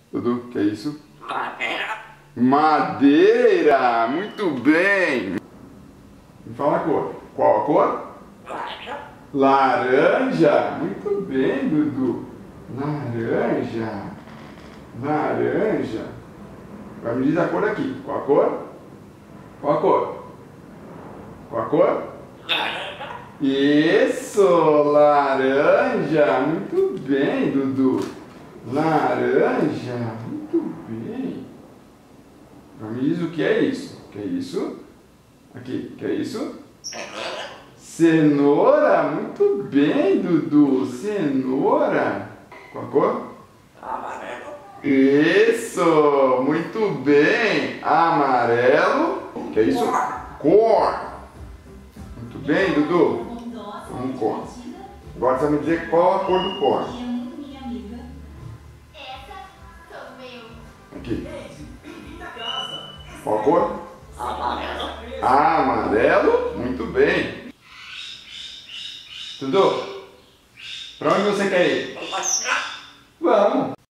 Dudu, que é isso? Madeira! Muito bem! Me fala a cor. Qual a cor? Laranja! Muito bem, Dudu! Laranja! Laranja! Vai me dizer a cor aqui. Qual a cor? Qual a cor? Qual a cor? Isso! Laranja! Muito bem, Dudu! Laranja! Muito bem! Vai me dizer o que é isso? O que é isso? Aqui, o que é isso? Cenoura! Muito bem, Dudu! Cenoura! Qual a cor? Isso! Muito bem! Amarelo. O que é isso? Cor! Muito bem, Dudu! Um cor. Agora você vai me dizer qual a cor do cor. Aqui. Qual a cor? Amarelo. Muito bem. Dudu, pra onde você quer ir? Vamos.